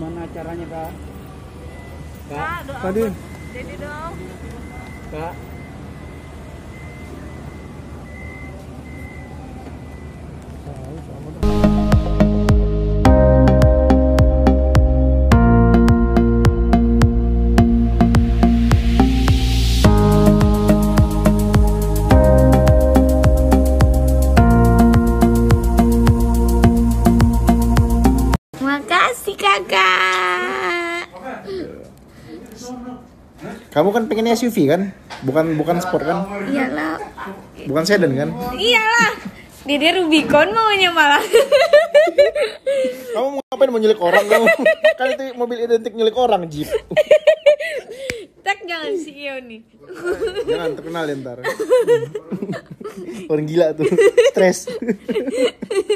Gimana caranya, Kak? Kak, doa Tadi. buat Dedi dong. Kak. Makasih kakak. Kamu kan pengen SUV kan? Bukan sport kan? Iyalah. Bukan sedan kan? Iyalah. Dede Rubicon maunya malah. Kamu mau ngapain, mau nyulik orang kamu? Kan itu mobil identik nyulik orang, Jeep. Tak jangan CEO nih. Jangan terkenal ya ntar. Orang gila tuh, stres.